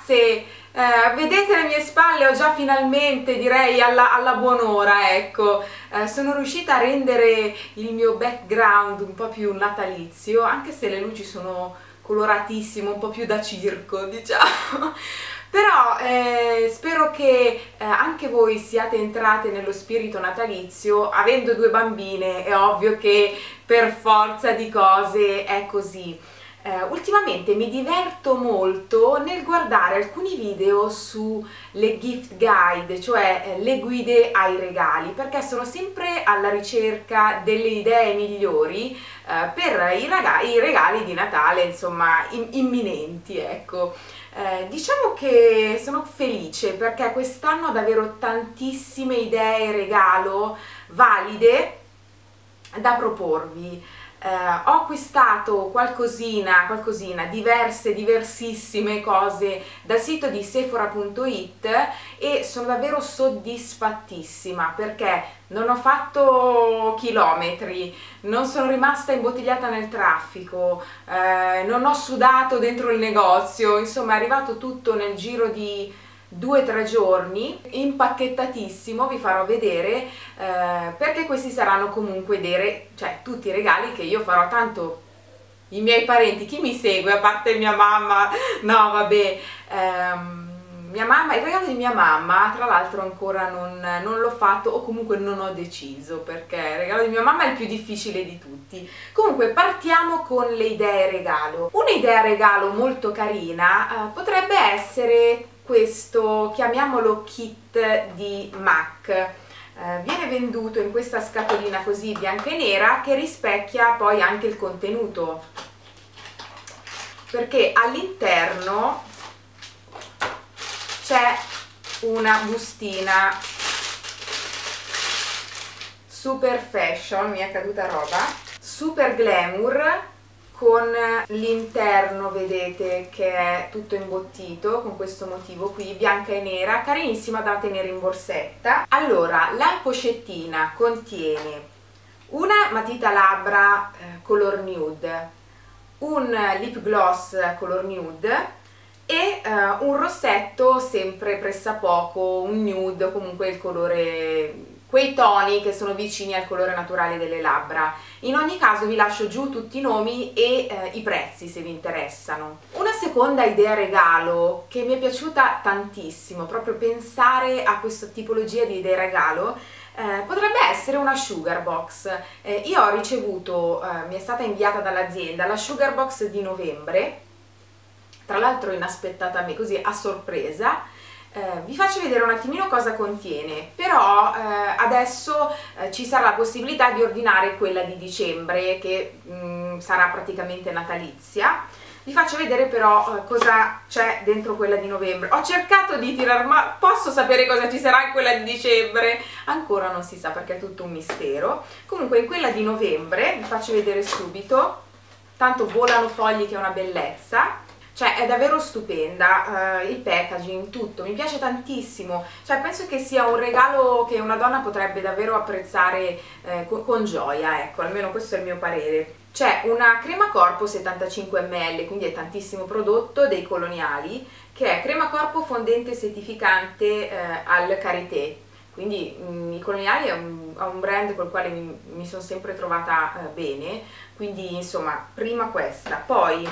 ragazze, vedete le mie spalle, ho già finalmente, direi alla buon'ora, ecco, sono riuscita a rendere il mio background un po' più natalizio, anche se le luci sono coloratissime, un po' più da circo, diciamo. Però spero che anche voi siate entrate nello spirito natalizio. Avendo due bambine è ovvio che per forza di cose è così. Ultimamente mi diverto molto nel guardare alcuni video sulle gift guide, cioè le guide ai regali, perché sono sempre alla ricerca delle idee migliori per i regali di Natale, insomma, imminenti, ecco. Diciamo che sono felice perché quest'anno ho davvero tantissime idee regalo valide da proporvi. Ho acquistato qualcosina, diversissime cose dal sito di Sephora.it e sono davvero soddisfattissima perché non ho fatto chilometri, non sono rimasta imbottigliata nel traffico, non ho sudato dentro il negozio, insomma è arrivato tutto nel giro di 2-3 giorni, impacchettatissimo, vi farò vedere, perché questi saranno comunque cioè tutti i regali che io farò, tanto i miei parenti, chi mi segue a parte mia mamma, no vabbè, mia mamma, il regalo di mia mamma tra l'altro ancora non l'ho fatto, o comunque non ho deciso, perché il regalo di mia mamma è il più difficile di tutti. Comunque partiamo con le idee regalo. Un'idea regalo molto carina potrebbe essere questo, chiamiamolo kit di MAC. Viene venduto in questa scatolina così bianca e nera che rispecchia poi anche il contenuto, perché all'interno c'è una bustina super fashion, mi è caduta roba, super glamour, con l'interno, vedete, che è tutto imbottito con questo motivo qui, bianca e nera, carinissima da tenere in borsetta. Allora, la pochettina contiene una matita labbra color nude, un lip gloss color nude e un rossetto sempre pressappoco, un nude, o comunque il colore, quei toni che sono vicini al colore naturale delle labbra. In ogni caso vi lascio giù tutti i nomi e i prezzi se vi interessano. Una seconda idea regalo che mi è piaciuta tantissimo, proprio pensare a questa tipologia di idea regalo, potrebbe essere una sugar box. Io ho ricevuto, mi è stata inviata dall'azienda la sugar box di novembre, tra l'altro inaspettatamente, così a sorpresa. Vi faccio vedere un attimino cosa contiene, però adesso ci sarà la possibilità di ordinare quella di dicembre, che sarà praticamente natalizia. Vi faccio vedere però cosa c'è dentro quella di novembre. Ho cercato di tirar, ma posso sapere cosa ci sarà in quella di dicembre? Ancora non si sa perché è tutto un mistero. Comunque in quella di novembre, vi faccio vedere subito, tanto volano fogli che è una bellezza. Cioè è davvero stupenda, il packaging, tutto, mi piace tantissimo, cioè penso che sia un regalo che una donna potrebbe davvero apprezzare con gioia, ecco, almeno questo è il mio parere. C'è una crema corpo 75 ml, quindi è tantissimo prodotto, dei Coloniali, che è crema corpo fondente settificante al karité, quindi i Coloniali è un brand col quale mi sono sempre trovata bene, quindi insomma prima questa,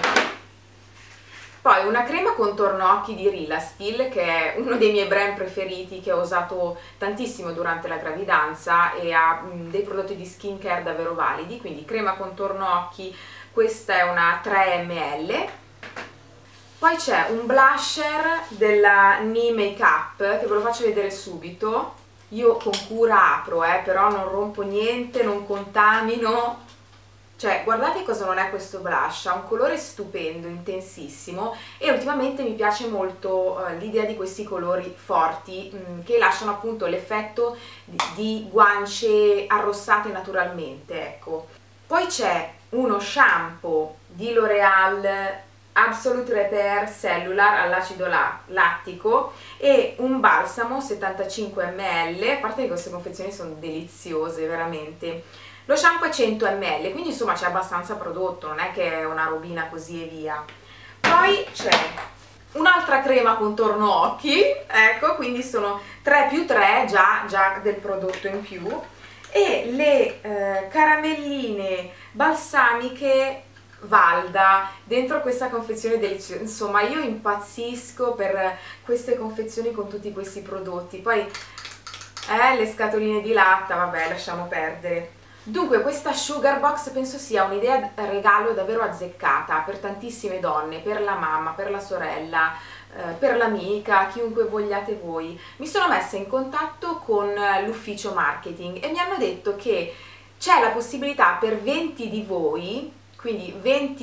poi una crema contorno occhi di Rilastil, che è uno dei miei brand preferiti, che ho usato tantissimo durante la gravidanza e ha dei prodotti di skincare davvero validi, quindi crema contorno occhi, questa è una 3 ml. Poi c'è un blusher della NE Makeup, che ve lo faccio vedere subito. Io con cura apro, però non rompo niente, non contamino. Cioè, guardate cosa non è questo blush, ha un colore stupendo, intensissimo, e ultimamente mi piace molto l'idea di questi colori forti che lasciano appunto l'effetto di guance arrossate naturalmente, ecco. Poi c'è uno shampoo di L'Oreal Absolute Repair Cellular all'acido lattico e un balsamo 75 ml, a parte che queste confezioni sono deliziose, veramente. Lo shampoo è 100 ml, quindi insomma c'è abbastanza prodotto, non è che è una robina così e via. Poi c'è un'altra crema contorno occhi, ecco, quindi sono 3 più 3 già del prodotto in più, e le caramelline balsamiche Valda dentro questa confezione deliziosa. Insomma, io impazzisco per queste confezioni con tutti questi prodotti. Poi le scatoline di latta, vabbè, lasciamo perdere. Dunque, questa Sugar Box penso sia un'idea regalo davvero azzeccata per tantissime donne, per la mamma, per la sorella, per l'amica, chiunque vogliate voi. Mi sono messa in contatto con l'ufficio marketing e mi hanno detto che c'è la possibilità per 20 di voi, quindi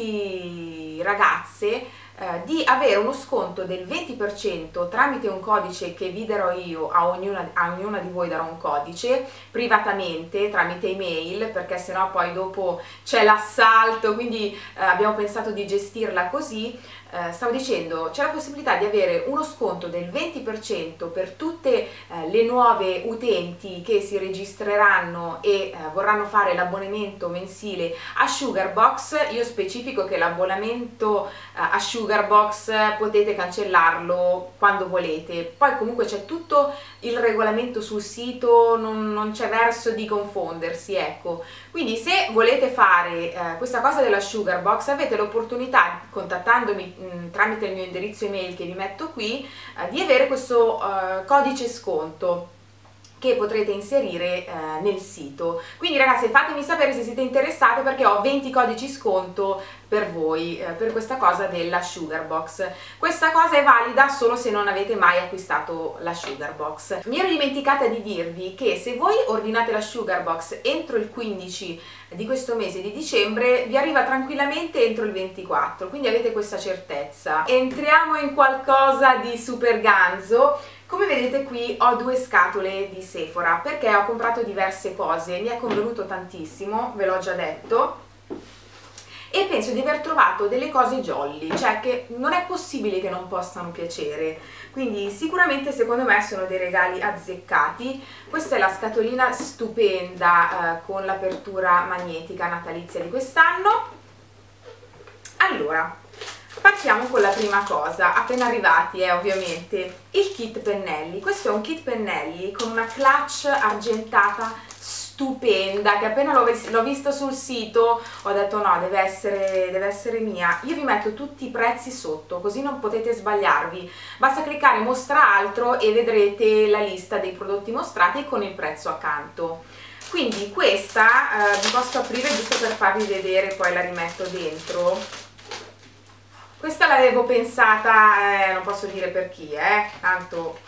20 ragazze, di avere uno sconto del 20% tramite un codice che vi darò io, a ognuna di voi darò un codice privatamente tramite email, perché sennò poi dopo c'è l'assalto, quindi abbiamo pensato di gestirla così. Stavo dicendo, c'è la possibilità di avere uno sconto del 20% per tutte le nuove utenti che si registreranno e vorranno fare l'abbonamento mensile a Sugar Box. Io specifico che l'abbonamento a Sugar Box potete cancellarlo quando volete, poi comunque c'è tutto il regolamento sul sito, non c'è verso di confondersi, ecco. Quindi se volete fare questa cosa della Sugar Box avete l'opportunità, contattandomi tramite il mio indirizzo email che vi metto qui, di avere questo codice sconto che potrete inserire nel sito. Quindi ragazzi, fatemi sapere se siete interessate, perché ho 20 codici sconto per voi, per questa cosa della Sugar Box. Questa cosa è valida solo se non avete mai acquistato la Sugar Box. Mi ero dimenticata di dirvi che se voi ordinate la Sugar Box entro il 15 di questo mese di dicembre, vi arriva tranquillamente entro il 24, quindi avete questa certezza. Entriamo in qualcosa di super ganzo. Come vedete qui ho 2 scatole di Sephora perché ho comprato diverse cose, mi è convenuto tantissimo, ve l'ho già detto, e penso di aver trovato delle cose jolly, cioè che non è possibile che non possano piacere, quindi sicuramente secondo me sono dei regali azzeccati. Questa è la scatolina stupenda con l'apertura magnetica natalizia di quest'anno. Allora, partiamo con la prima cosa, appena arrivati ovviamente, il kit pennelli. Questo è un kit pennelli con una clutch argentata stupenda, che appena l'ho visto sul sito ho detto no, deve essere mia. Io vi metto tutti i prezzi sotto, così non potete sbagliarvi. Basta cliccare mostra altro e vedrete la lista dei prodotti mostrati con il prezzo accanto. Quindi questa vi posso aprire giusto per farvi vedere, poi la rimetto dentro. Questa l'avevo pensata, non posso dire per chi, tanto.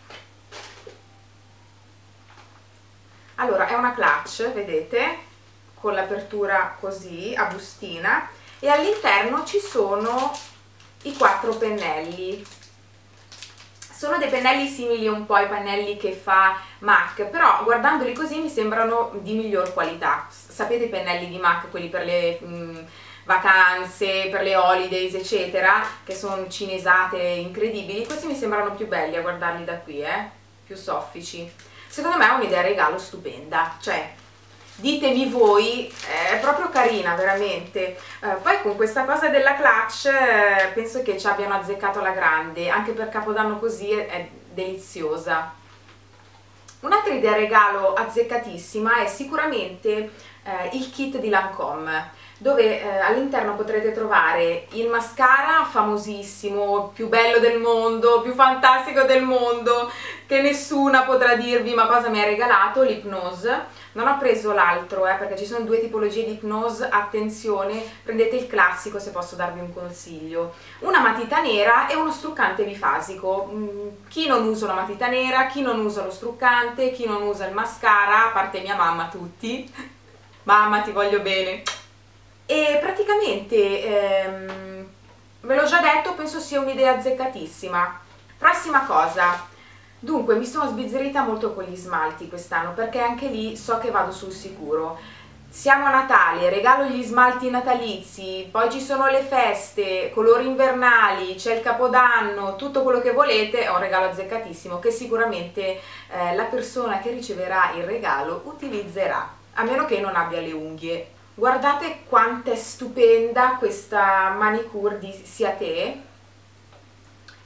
Allora, è una clutch, vedete, con l'apertura così, a bustina, e all'interno ci sono i 4 pennelli. Sono dei pennelli simili un po' ai pennelli che fa MAC, però guardandoli così mi sembrano di miglior qualità. Sapete i pennelli di MAC, quelli per le vacanze, per le holidays eccetera, che sono cinesate incredibili? Questi mi sembrano più belli a guardarli da qui, più soffici. Secondo me è un'idea regalo stupenda, cioè ditemi voi, è proprio carina veramente. Poi con questa cosa della clutch penso che ci abbiano azzeccato alla grande, anche per Capodanno così è deliziosa. Un'altra idea regalo azzeccatissima è sicuramente il kit di Lancôme, dove all'interno potrete trovare il mascara famosissimo, più bello del mondo, più fantastico del mondo, che nessuna potrà dirvi ma cosa mi ha regalato, l'Hypnose. Non ho preso l'altro perché ci sono 2 tipologie di Hypnose, attenzione, prendete il classico se posso darvi un consiglio. Una matita nera e uno struccante bifasico. Chi non usa la matita nera, chi non usa lo struccante, chi non usa il mascara, a parte mia mamma, tutti. Mamma, ti voglio bene. E praticamente, ve l'ho già detto, penso sia un'idea azzeccatissima. Prossima cosa. Dunque, mi sono sbizzarrita molto con gli smalti quest'anno, perché anche lì so che vado sul sicuro. Siamo a Natale, regalo gli smalti natalizi, poi ci sono le feste, colori invernali, c'è il Capodanno, tutto quello che volete, è un regalo azzeccatissimo che sicuramente la persona che riceverà il regalo utilizzerà, a meno che non abbia le unghie. Guardate quanto è stupenda questa manicure di Ciaté,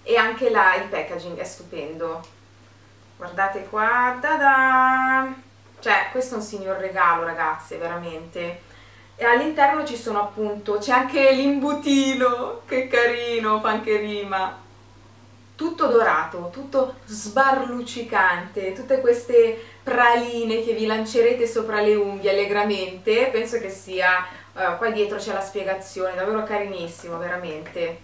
e anche il packaging è stupendo. Guardate qua, da! Cioè, questo è un signor regalo, ragazze, veramente. E all'interno ci sono appunto, c'è anche l'imbutino, che carino, fa anche rima. Tutto dorato, tutto sbarluccicante, tutte queste praline che vi lancerete sopra le unghie allegramente, penso che sia, qua dietro c'è la spiegazione, davvero carinissimo, veramente.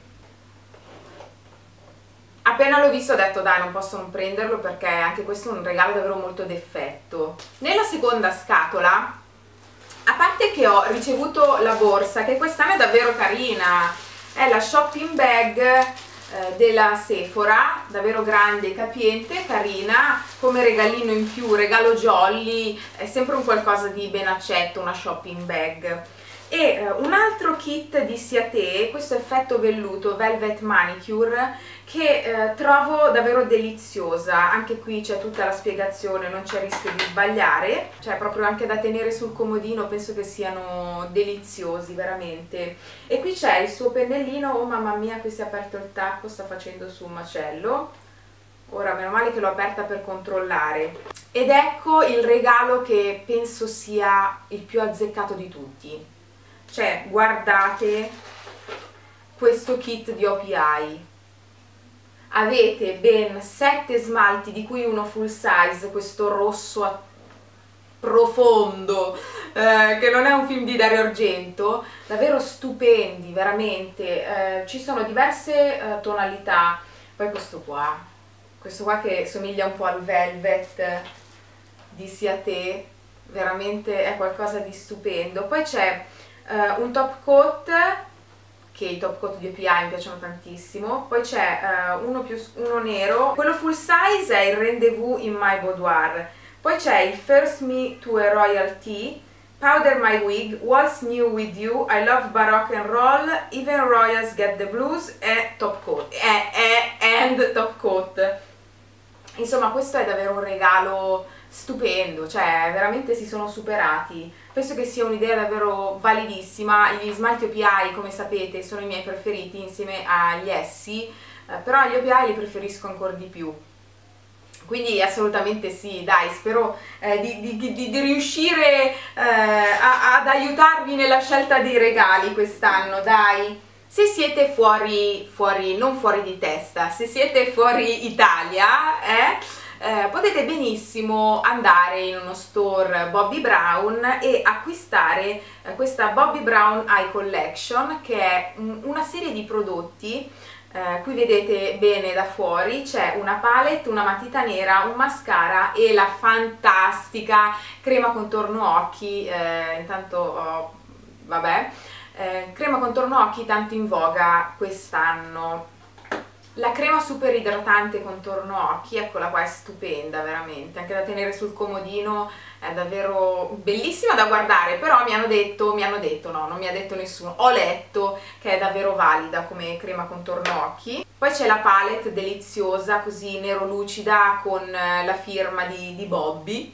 Appena l'ho visto ho detto dai, non posso non prenderlo perché anche questo è un regalo davvero molto d'effetto. Nella seconda scatola, a parte che ho ricevuto la borsa, che quest'anno è davvero carina, è la shopping bag della Sephora, davvero grande e capiente, carina, come regalino in più, regalo jolly, è sempre un qualcosa di ben accetto, una shopping bag. E un altro kit di Ciate, questo effetto velluto Velvet Manicure, che trovo davvero deliziosa. Anche qui c'è tutta la spiegazione, non c'è rischio di sbagliare, cioè proprio anche da tenere sul comodino, penso che siano deliziosi veramente. E qui c'è il suo pennellino, oh mamma mia, qui si è aperto il tappo, sta facendo su un macello. Ora meno male che l'ho aperta per controllare. Ed ecco il regalo che penso sia il più azzeccato di tutti. Cioè, guardate questo kit di OPI. Avete ben 7 smalti, di cui uno full size, questo rosso profondo, che non è un film di Dario Argento, davvero stupendi, veramente. Ci sono diverse tonalità. Poi questo qua che somiglia un po' al Velvet di Ciate, veramente è qualcosa di stupendo. Poi c'è un top coat, che i top coat di OPI mi piacciono tantissimo. Poi c'è uno nero, quello full size è il Rendezvous in My Boudoir. Poi c'è il First Me to a Royal Tea, Powder My Wig, What's New With You, I Love Baroque and Roll, Even Royals Get the Blues e top coat, and top coat. Insomma, questo è davvero un regalo stupendo, cioè veramente si sono superati. Penso che sia un'idea davvero validissima. Gli smalti OPI, come sapete, sono i miei preferiti insieme agli Essie, però gli OPI li preferisco ancora di più. Quindi assolutamente sì, dai, spero di riuscire ad aiutarvi nella scelta dei regali quest'anno, dai. Se siete non fuori di testa, se siete fuori Italia, potete benissimo andare in uno store Bobbi Brown e acquistare questa Bobbi Brown Eye Collection, che è una serie di prodotti. Qui vedete bene da fuori, c'è una palette, una matita nera, un mascara e la fantastica crema contorno occhi. Intanto vabbè, crema contorno occhi tanto in voga quest'anno. La crema super idratante contorno occhi, eccola qua, è stupenda veramente, anche da tenere sul comodino, è davvero bellissima da guardare, però mi hanno detto, no, non mi ha detto nessuno, ho letto che è davvero valida come crema contorno occhi. Poi c'è la palette deliziosa, così nero lucida, con la firma di Bobbi,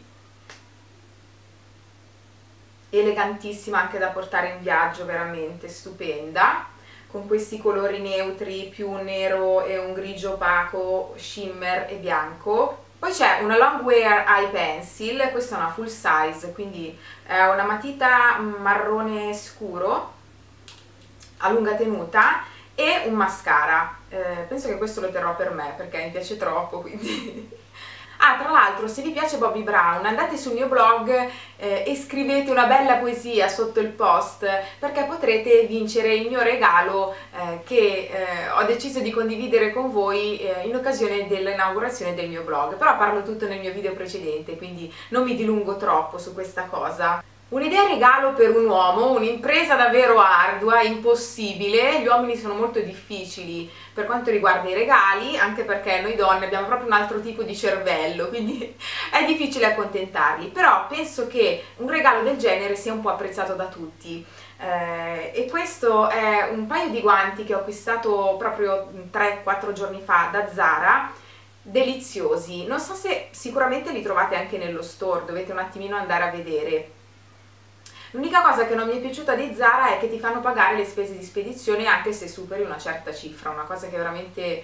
elegantissima anche da portare in viaggio, veramente stupenda, con questi colori neutri, più un nero e un grigio opaco, shimmer e bianco. Poi c'è una long wear eye pencil, questa è una full size, quindi è una matita marrone scuro a lunga tenuta e un mascara. Penso che questo lo terrò per me perché mi piace troppo, quindi... Ah, tra l'altro, se vi piace Bobbi Brown, andate sul mio blog e scrivete una bella poesia sotto il post, perché potrete vincere il mio regalo che ho deciso di condividere con voi in occasione dell'inaugurazione del mio blog. Però parlo tutto nel mio video precedente, quindi non mi dilungo troppo su questa cosa. Un'idea regalo per un uomo, un'impresa davvero ardua, impossibile. Gli uomini sono molto difficili per quanto riguarda i regali, anche perché noi donne abbiamo proprio un altro tipo di cervello, quindi è difficile accontentarli. Però penso che un regalo del genere sia un po' apprezzato da tutti. E questo è un paio di guanti che ho acquistato proprio 3-4 giorni fa da Zara, deliziosi. Non so se sicuramente li trovate anche nello store, dovete un attimino andare a vedere. L'unica cosa che non mi è piaciuta di Zara è che ti fanno pagare le spese di spedizione anche se superi una certa cifra, una cosa che veramente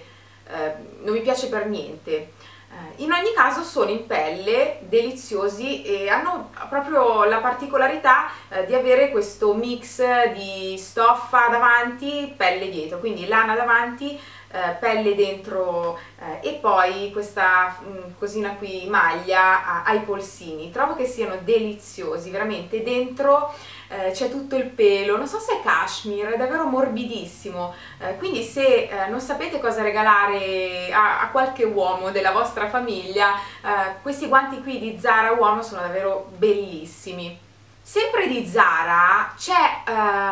non mi piace per niente. In ogni caso sono in pelle, deliziosi e hanno proprio la particolarità di avere questo mix di stoffa davanti, pelle dietro, quindi lana davanti, pelle dentro e poi questa cosina qui maglia ai polsini. Trovo che siano deliziosi, veramente. Dentro c'è tutto il pelo, non so se è cashmere, è davvero morbidissimo, quindi se non sapete cosa regalare a qualche uomo della vostra famiglia, questi guanti qui di Zara uomo sono davvero bellissimi. Sempre di Zara c'è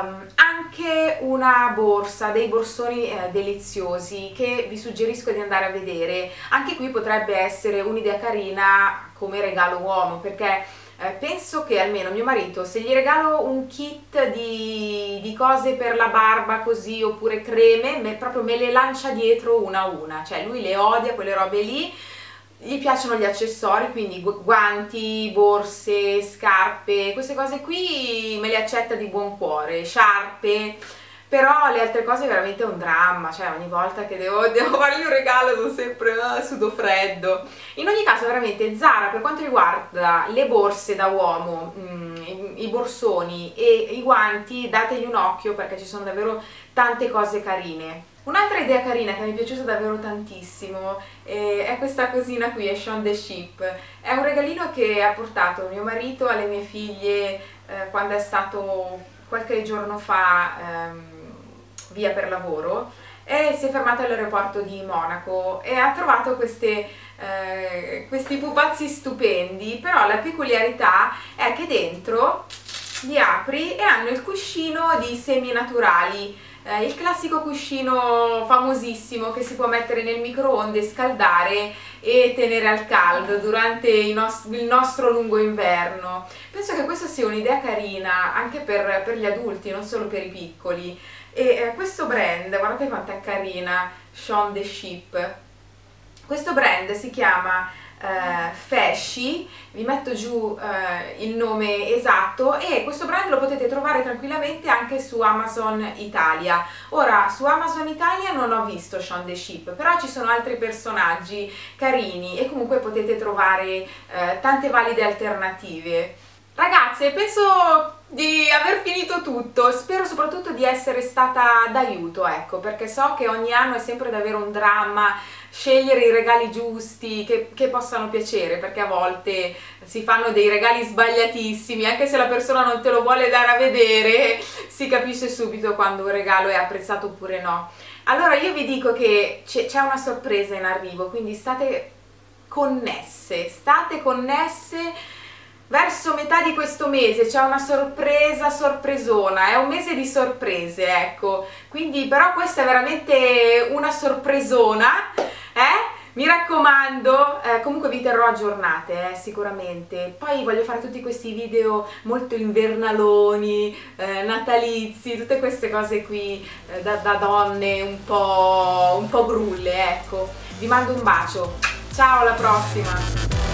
anche una borsa, dei borsoni deliziosi che vi suggerisco di andare a vedere. Anche qui potrebbe essere un'idea carina come regalo uomo, perché penso che almeno mio marito, se gli regalo un kit di cose per la barba così, oppure creme, proprio me le lancia dietro una a una, cioè lui le odia quelle robe lì. Gli piacciono gli accessori, quindi guanti, borse, scarpe, queste cose qui me le accetta di buon cuore, sciarpe, però le altre cose veramente è un dramma, cioè ogni volta che devo fargli un regalo sono sempre sudo freddo. In ogni caso veramente Zara, per quanto riguarda le borse da uomo, i borsoni e i guanti, dategli un occhio perché ci sono davvero tante cose carine. Un'altra idea carina che mi è piaciuta davvero tantissimo è questa cosina qui, è Shaun the Sheep. È un regalino che ha portato mio marito alle mie figlie quando è stato qualche giorno fa via per lavoro, e si è fermato all'aeroporto di Monaco e ha trovato questi pupazzi stupendi, però la peculiarità è che dentro li apri e hanno il cuscino di semi naturali. Il classico cuscino famosissimo che si può mettere nel microonde, scaldare e tenere al caldo durante il nostro lungo inverno. Penso che questa sia un'idea carina anche per gli adulti, non solo per i piccoli. E questo brand, guardate quanto è carina, Shaun the Sheep. Questo brand si chiama Fesci, vi metto giù il nome esatto, e questo brand lo potete trovare tranquillamente anche su Amazon Italia. Ora, su Amazon Italia non ho visto Shaun the Sheep, però ci sono altri personaggi carini e comunque potete trovare tante valide alternative. Ragazze, penso di aver finito tutto, spero soprattutto di essere stata d'aiuto, ecco, perché so che ogni anno è sempre davvero un dramma scegliere i regali giusti che possano piacere, perché a volte si fanno dei regali sbagliatissimi, anche se la persona non te lo vuole dare a vedere, si capisce subito quando un regalo è apprezzato oppure no. Allora io vi dico che c'è una sorpresa in arrivo, quindi state connesse, verso metà di questo mese c'è una sorpresona, è un mese di sorprese, ecco, quindi però questa è veramente una sorpresona, mi raccomando, comunque vi terrò aggiornate, sicuramente. Poi voglio fare tutti questi video molto invernaloni, natalizi, tutte queste cose qui da donne un po' grulle, ecco. Vi mando un bacio, ciao, alla prossima!